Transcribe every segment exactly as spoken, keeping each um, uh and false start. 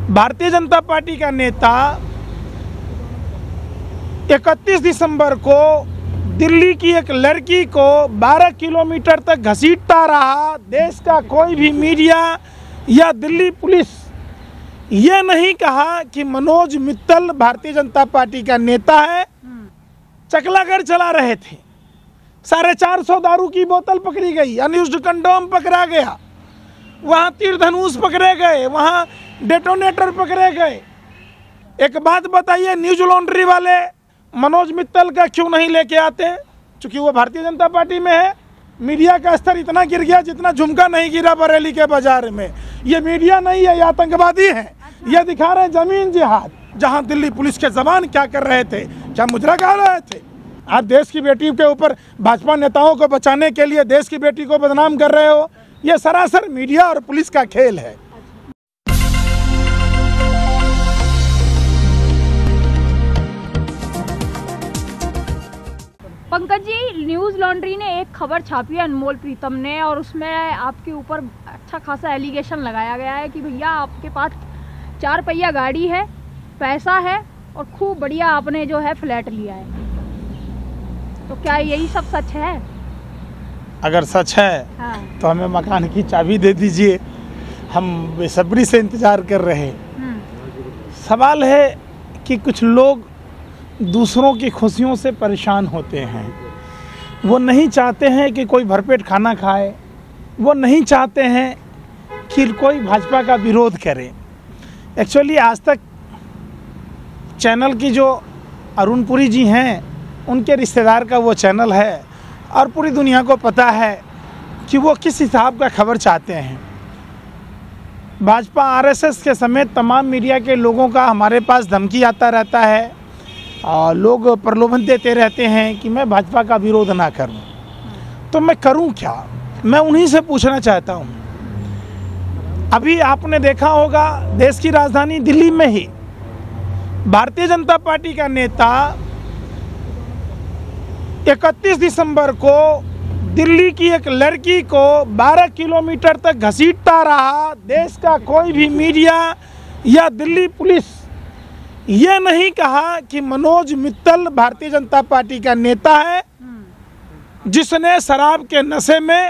Bharatiya Janata party का नेता इकतीस दिसंबर को दिल्ली की एक लड़की को बारह किलोमीटर तक घसीटता रहा। देश का कोई भी मीडिया या दिल्ली पुलिस ये नहीं कहा कि मनोज मित्तल भारतीय जनता पार्टी का नेता है। चकलागढ़ चला रहे थे, साढ़े चार सौ दारू की बोतल पकड़ी गई, अनयूज्ड कंडोम पकड़ा गया, वहाँ तीर धनुष पकड़े गए, वहाँ डेटोनेटर पकड़े गए। एक बात बताइए, न्यूज लॉन्ड्री वाले मनोज मित्तल का क्यों नहीं लेके आते? चूंकि वो भारतीय जनता पार्टी में है। मीडिया का स्तर इतना गिर गया जितना झुमका नहीं गिरा बरेली के बाजार में। ये मीडिया नहीं है, ये आतंकवादी है। ये दिखा रहे जमीन जिहाद, जहां दिल्ली पुलिस के जवान क्या कर रहे थे, क्या मुजरा गा रहे थे। आप देश की बेटी के ऊपर भाजपा नेताओं को बचाने के लिए देश की बेटी को बदनाम कर रहे हो। ये सरासर मीडिया और पुलिस का खेल है। पंकज जी, न्यूज लॉन्ड्री ने एक खबर छापी है अनमोल प्रीतम ने, और उसमें आपके ऊपर अच्छा खासा एलिगेशन लगाया गया है कि भैया आपके पास चार पहिया गाड़ी है, पैसा है और खूब बढ़िया आपने जो है फ्लैट लिया है। तो क्या यही सब सच है? अगर सच है हाँ। तो हमें मकान की चाबी दे दीजिए, हम बेसब्री से इंतजार कर रहे हैं। सवाल है कि कुछ लोग दूसरों की खुशियों से परेशान होते हैं। वो नहीं चाहते हैं कि कोई भरपेट खाना खाए, वो नहीं चाहते हैं कि कोई भाजपा का विरोध करे। एक्चुअली आज तक चैनल की जो अरुण पुरी जी हैं, उनके रिश्तेदार का वो चैनल है और पूरी दुनिया को पता है कि वो किस हिसाब का खबर चाहते हैं। भाजपा आरएसएस के समेत तमाम मीडिया के लोगों का हमारे पास धमकी आता रहता है और लोग प्रलोभन देते रहते हैं कि मैं भाजपा का विरोध ना करूं। तो मैं करूं क्या? मैं उन्हीं से पूछना चाहता हूं। अभी आपने देखा होगा देश की राजधानी दिल्ली में ही भारतीय जनता पार्टी का नेता इकतीस दिसंबर को दिल्ली की एक लड़की को बारह किलोमीटर तक घसीटता रहा। देश का कोई भी मीडिया या दिल्ली पुलिस ये नहीं कहा कि मनोज मित्तल भारतीय जनता पार्टी का नेता है जिसने शराब के नशे में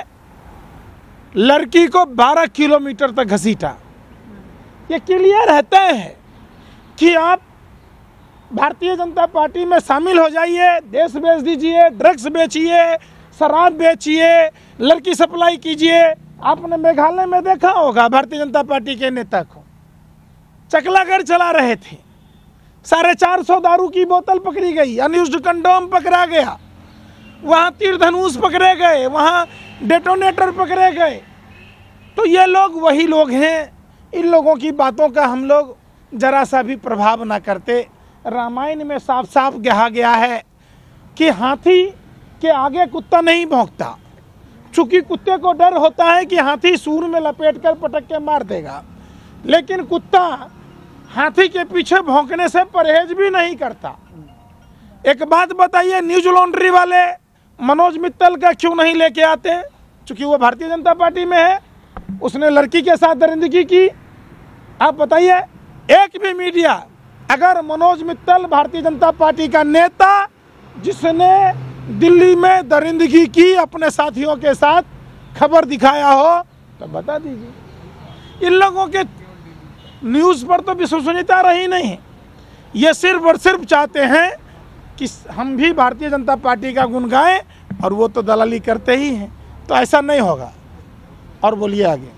लड़की को बारह किलोमीटर तक घसीटा। ये क्लियर रहता है कि आप भारतीय जनता पार्टी में शामिल हो जाइए, देश बेच दीजिए, ड्रग्स बेचिए, शराब बेचिए, लड़की सप्लाई कीजिए। आपने मेघालय में देखा होगा भारतीय जनता पार्टी के नेता को, चकलागढ़ चला रहे थे, साढ़े चार सौ दारू की बोतल पकड़ी गई, अनयूज्ड कंडोम पकड़ा गया, वहाँ तीर धनुष पकड़े गए, वहाँ डेटोनेटर पकड़े गए। तो ये लोग वही लोग हैं। इन लोगों की बातों का हम लोग जरा सा भी प्रभाव ना करते। रामायण में साफ साफ कहा गया है कि हाथी के आगे कुत्ता नहीं भौंकता, चूंकि कुत्ते को डर होता है कि हाथी सूर में लपेट कर पटक के मार देगा, लेकिन कुत्ता हाथी के पीछे भौंकने से परहेज भी नहीं करता। एक बात बताइए, न्यूज लॉन्ड्री वाले मनोज मित्तल का क्यों नहीं लेके आते? चूंकि वो भारतीय जनता पार्टी में है, उसने लड़की के साथ दरिंदगी की। आप बताइए, एक भी मीडिया अगर मनोज मित्तल भारतीय जनता पार्टी का नेता जिसने दिल्ली में दरिंदगी की अपने साथियों के साथ खबर दिखाया हो तो बता दीजिए। इन लोगों के न्यूज़ पर तो विश्वसनीयता रही नहीं। ये सिर्फ और सिर्फ चाहते हैं कि हम भी भारतीय जनता पार्टी का गुण गाएं और वो तो दलाली करते ही हैं। तो ऐसा नहीं होगा। और बोलिए आगे।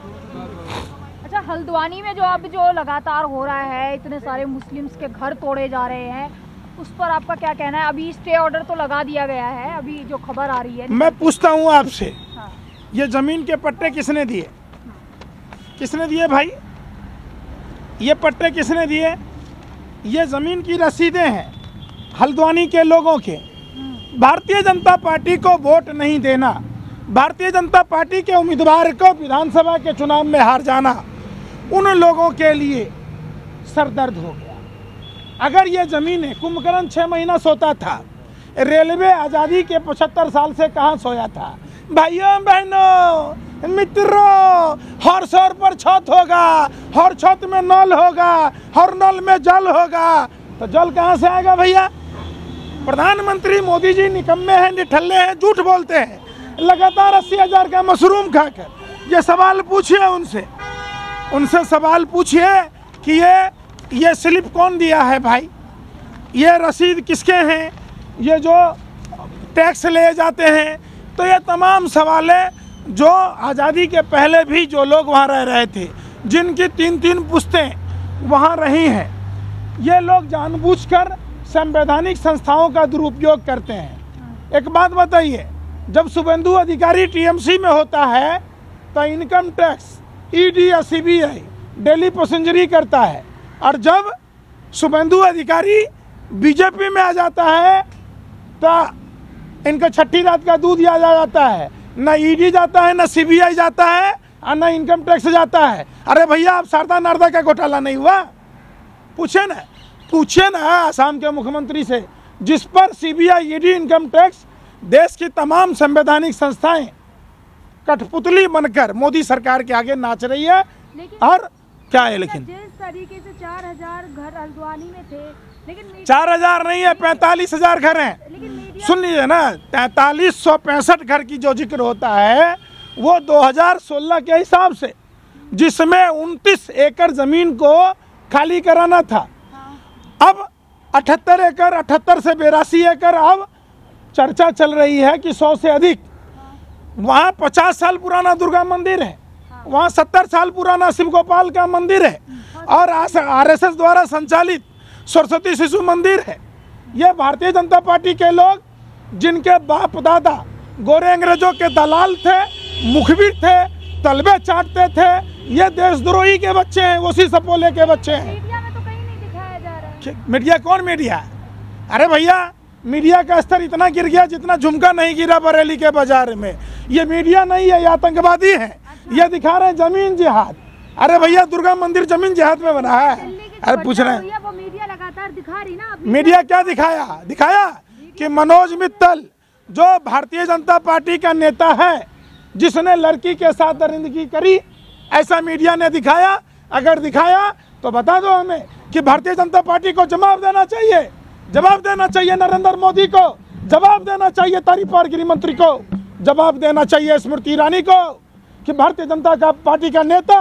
अच्छा, हल्द्वानी में जो अब जो लगातार हो रहा है, इतने सारे मुस्लिम्स के घर तोड़े जा रहे हैं, उस पर आपका क्या कहना है? अभी स्टे ऑर्डर तो लगा दिया गया है, अभी जो खबर आ रही है। मैं पूछता हूँ आपसे, हाँ। ये जमीन के पट्टे किसने दिए? किसने दिए भाई? ये पट्टे किसने दिए? ये जमीन की रसीदें हैं हल्द्वानी के लोगों के। भारतीय जनता पार्टी को वोट नहीं देना, भारतीय जनता पार्टी के उम्मीदवार को विधानसभा के चुनाव में हार जाना उन लोगों के लिए सरदर्द हो गया। अगर ये ज़मीनें, कुंभकर्ण छः महीना सोता था, रेलवे आज़ादी के पचहत्तर साल से कहाँ सोया था? भाइयों बहनों, मित्रों, हर सौर पर छत होगा, हर छत में नल होगा, हर नल में जल होगा, तो जल कहाँ से आएगा भैया? प्रधानमंत्री मोदी जी निकम्मे हैं, निठल्ले हैं, झूठ बोलते हैं। लगातार अस्सी हजार का मशरूम खाकर ये सवाल पूछिए उनसे उनसे सवाल पूछिए कि ये ये स्लिप कौन दिया है भाई, ये रसीद किसके हैं, ये जो टैक्स ले जाते हैं। तो ये तमाम सवालें जो आज़ादी के पहले भी जो लोग वहाँ रह रहे थे, जिनकी तीन तीन पुश्तें वहाँ रही हैं, ये लोग जानबूझकर संवैधानिक संस्थाओं का दुरुपयोग करते हैं। एक बात बताइए, जब शुभेंदु अधिकारी टीएमसी में होता है तो इनकम टैक्स, ईडी या सीबीआई डेली पैसेंजरी करता है, और जब शुभेंदु अधिकारी बीजेपी में आ जाता है तो इनका छठी रात का दूध याद आ जाता है। न ईडी जाता है, न सीबीआई जाता है, और न इनकम टैक्स जाता है। अरे भैया, आप शारदा नारदा का घोटाला नहीं हुआ? पूछे ना पूछे ना आसाम के मुख्यमंत्री से, जिस पर सीबीआई, ईडी, इनकम टैक्स, देश की तमाम संवैधानिक संस्थाएं कठपुतली बनकर मोदी सरकार के आगे नाच रही है। और क्या है, लेकिन जिस तरीके से चार हजार घर हल्द्वानी में थे, लेकिन चार हजार नहीं है, पैंतालीस हजार घर हैं। सुन लीजिए ना, तैतालीस सौ पैंसठ घर की जो जिक्र होता है वो दो हजार सोलह के हिसाब से, जिसमें उनतीस एकड़ जमीन को खाली कराना था। अब अठहत्तर एकड़, अठहत्तर से बेरासी एकड़, अब चर्चा चल रही है कि सौ से अधिक। वहाँ पचास साल पुराना दुर्गा मंदिर है, वहाँ सत्तर साल पुराना शिव गोपाल का मंदिर है, और आरएसएस द्वारा संचालित सरस्वती शिशु मंदिर है। ये भारतीय जनता पार्टी के लोग, जिनके बाप दादा गोरे अंग्रेजों के दलाल थे, मुखबिर थे, तलबे चाटते थे, ये देशद्रोही के बच्चे हैं, उसी सपोले के बच्चे हैं। मीडिया में तो कहीं नहीं दिखाया जा रहा है। मीडिया कौन मीडिया? अरे भैया, मीडिया का स्तर इतना गिर गया जितना झुमका नहीं गिरा बरेली के बाजार में। ये मीडिया नहीं है, ये आतंकवादी है। ये दिखा रहे हैं जमीन जिहाद। अरे भैया, दुर्गा मंदिर जमीन जिहाद में बना है। अरे पूछ रहे हैं, वो मीडिया लगातार दिखा रही ना। मीडिया क्या दिखाया? दिखाया कि मनोज मित्तल, जो भारतीय जनता पार्टी का नेता है, जिसने लड़की के साथ दरिंदगी करी, ऐसा मीडिया ने दिखाया। अगर दिखाया तो बता दो हमें कि भारतीय जनता पार्टी को जवाब देना चाहिए। जवाब देना चाहिए नरेंद्र मोदी को, जवाब देना चाहिए तारीपार गृह मंत्री को, जवाब देना चाहिए स्मृति ईरानी को कि भारतीय जनता का पार्टी का नेता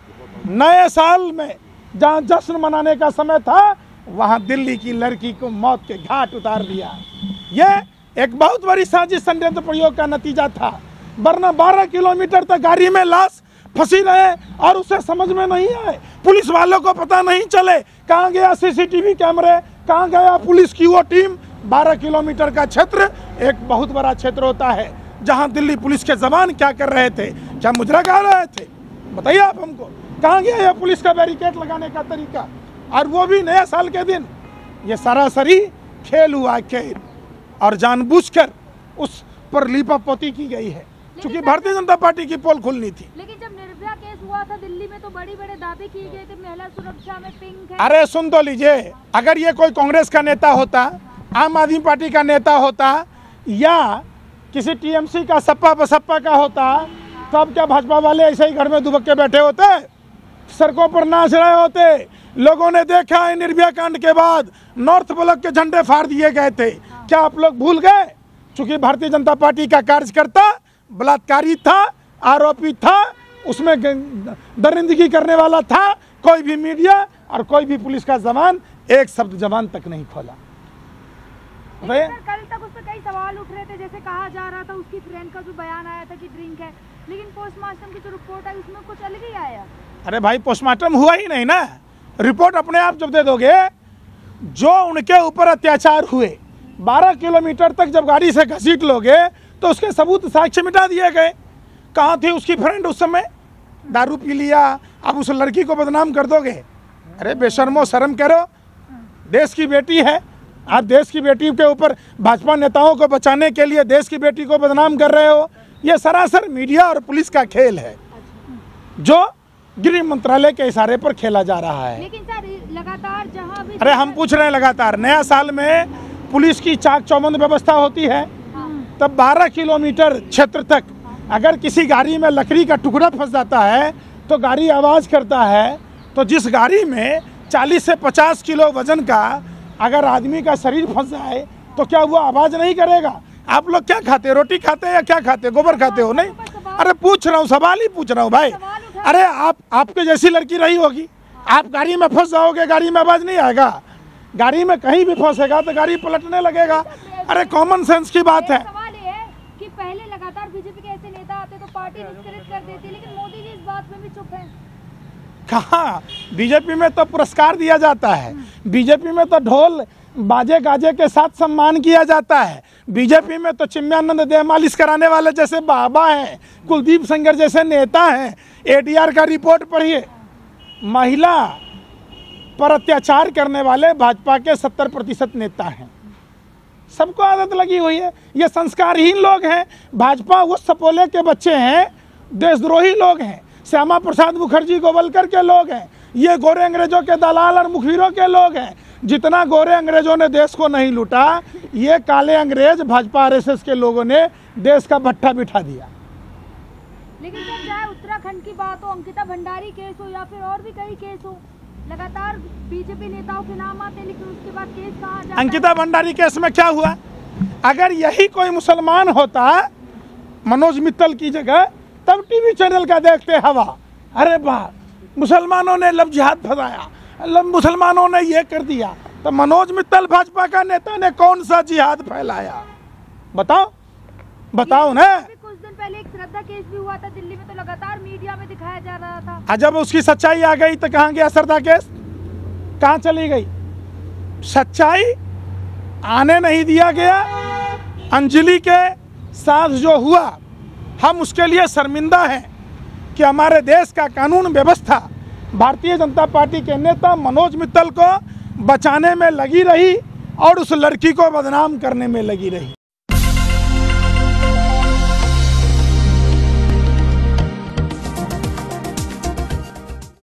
नए साल में जहां जश्न मनाने का समय था, वहां दिल्ली की लड़की को मौत के घाट उतार दिया। ये एक बहुत बड़ी साजिश, षड्यंत्र प्रयोग का नतीजा था। वरना बारह किलोमीटर तक गाड़ी में लाश फंसी रहे और उसे समझ में नहीं आए, पुलिस वालों को पता नहीं चले कहाँ गया सीसीटीवी कैमरे, कहाँ गया पुलिस की वो टीम। बारह किलोमीटर का क्षेत्र एक बहुत बड़ा क्षेत्र होता है, जहां दिल्ली पुलिस के जवान क्या कर रहे थे, क्या मुजरा गा रहे थे, बताइए आप हमको। कहाँ गया यह पुलिस का बैरिकेड लगाने का तरीका, और वो भी नया साल के दिन। ये सरासरी खेल हुआ, खेल, और जानबूझकर उस पर लीपापोती की गई है, क्योंकि भारतीय जनता पार्टी की पोल खुलनी थी। लेकिन जब निर्भया केस हुआ था दिल्ली में, तो बड़ी बड़े दावे किए गए थे, महिला सुरक्षा में पिंक है। अरे सुन तो लीजिए, अगर ये कोई कांग्रेस का नेता होता, आम आदमी पार्टी का नेता होता, या किसी टीएमसी का सपा बसपा का होता, तो अब क्या भाजपा वाले ऐसे ही घर में दुबक के बैठे होते, सड़कों पर नाच रहे होते? लोगों ने देखा है निर्भया कांड के बाद नॉर्थ ब्लॉक के झंडे फाड़ दिए गए थे। क्या आप लोग भूल गए? चूंकि भारतीय जनता पार्टी का कार्यकर्ता बलात्कारी था, आरोपी था, उसमें दरिंदगी करने वाला था, कोई भी मीडिया और कोई भी पुलिस का जवान एक शब्द जबान तक नहीं खोला। कल तक उस पर कई सवाल उठ रहे थे, जैसे कहा जा रहा था उसकी फ्रेंड का जो बयान आया था कि ड्रिंक है, लेकिन पोस्टमार्टम की जो रिपोर्ट आई उसमें कुछ अलग ही आया। अरे भाई, पोस्टमार्टम हुआ ही नहीं ना, रिपोर्ट अपने आप जब दे दोगे। जो उनके ऊपर अत्याचार हुए, बारह किलोमीटर तक जब गाड़ी से घसीट लोगे तो उसके सबूत साक्ष्य मिटा दिए गए। कहाँ थी उसकी फ्रेंड उस समय? दारू पी लिया, अब उस लड़की को बदनाम कर दोगे? अरे बेशर्मो, शर्म करो, देश की बेटी है। आप देश की बेटी के ऊपर भाजपा नेताओं को बचाने के लिए देश की बेटी को बदनाम कर रहे हो। ये सरासर मीडिया और पुलिस का खेल है, जो गृह मंत्रालय के इशारे पर खेला जा रहा है। लेकिन सर लगातार जहां भी, अरे हम पूछ रहे हैं, लगातार नया साल में पुलिस की चाक चौबंद व्यवस्था होती है, तब बारह किलोमीटर क्षेत्र तक अगर किसी गाड़ी में लकड़ी का टुकड़ा फंस जाता है तो गाड़ी आवाज़ करता है, तो जिस गाड़ी में चालीस से पचास किलो वजन का अगर आदमी का शरीर फंस जाए तो क्या वो आवाज़ नहीं करेगा? आप लोग क्या खाते, रोटी खाते हैं या क्या खाते, गोबर खाते हो? नहीं, अरे पूछ रहा हूँ, सवाल ही पूछ रहा हूँ भाई। अरे आप आपके जैसी लड़की रही होगी, आप गाड़ी में फंस जाओगे, गाड़ी में आवाज़ नहीं आएगा? गाड़ी में कहीं भी फंसेगा तो गाड़ी पलटने लगेगा। अरे कॉमन सेंस की बात है। सवाल ये है कि पहले लगातार बीजेपी के ऐसे नेता आते तो पार्टी निष्क्रिय कर देती, लेकिन मोदी जी इस बात में भी चुप हैं। कहाँ? बीजेपी में तो पुरस्कार दिया जाता है, बीजेपी में तो ढोल बाजे गाजे के साथ सम्मान किया जाता है, बीजेपी में तो चिन्मयानंद देह मालिश कराने वाले जैसे बाबा हैं, कुलदीप सेंगर जैसे नेता हैं। एटीआर का रिपोर्ट पढ़िए, महिला पर अत्याचार करने वाले भाजपा के सत्तर प्रतिशत नेता हैं। सबको आदत लगी हुई है, ये संस्कारहीन लोग हैं। भाजपा वो सपोले के बच्चे हैं, देशद्रोही लोग हैं, श्यामा प्रसाद मुखर्जी गोवलकर के लोग हैं, ये गोरे अंग्रेजों के दलाल और मुखबिरों के लोग हैं। जितना गोरे अंग्रेजों ने देश को नहीं लूटा, ये काले अंग्रेज भाजपा आरएसएस के लोगों ने देश का भट्ठा बिठा दिया। लेकिन जब चाहे उत्तराखंड की बात हो, अंकिता भंडारी केस हो या फिर और भी कई केस हो, लगातार बीजेपी नेताओं के नाम आते हैं, लेकिन उसके बाद केस कहाँ जाता है? अंकिता भंडारी केस में क्या हुआ? अगर यही कोई मुसलमान होता मनोज मित्तल की जगह, तब टीवी चैनल का देखते हवा, अरे वाह मुसलमानों ने लव जिहाद फैलाया, मुसलमानों ने ये कर दिया। तो मनोज मित्तल भाजपा का नेता ने कौन सा जिहाद फैलाया? बताओ बताओ ना। कुछ दिन पहले एक श्रद्धा केस भी हुआ था दिल्ली में, तो लगातार मीडिया में दिखाया जा रहा था। हाँ, जब उसकी सच्चाई आ गई तो कहाँ गया श्रद्धा केस? कहाँ चली गई? सच्चाई आने नहीं दिया गया। अंजलि के साथ जो हुआ, हम उसके लिए शर्मिंदा हैं कि हमारे देश का कानून व्यवस्था भारतीय जनता पार्टी के नेता मनोज मित्तल को बचाने में लगी रही और उस लड़की को बदनाम करने में लगी रही।